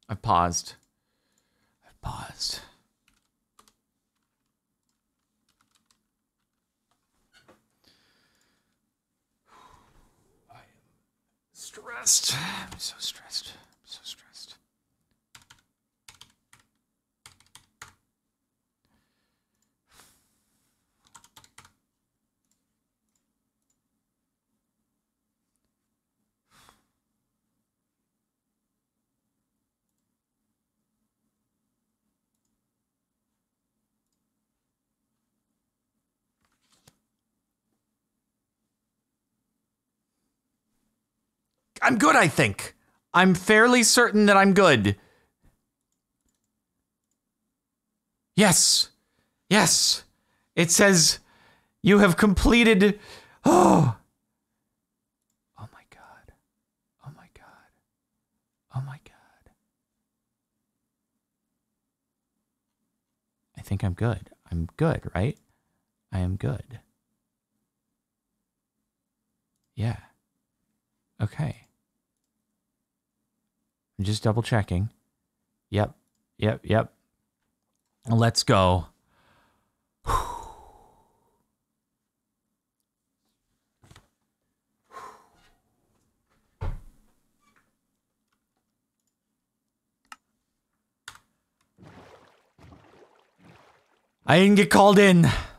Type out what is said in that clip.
I've paused. I've paused. I am stressed. I'm so stressed. I'm so stressed. I'm good, I think. I'm fairly certain that I'm good. Yes. Yes. It says you have completed. Oh. Oh my God. Oh my God. Oh my God. I think I'm good. I'm good, right? I am good. Yeah. Okay. I'm just double checking. Yep. Yep. Yep. Let's go. I didn't get called in.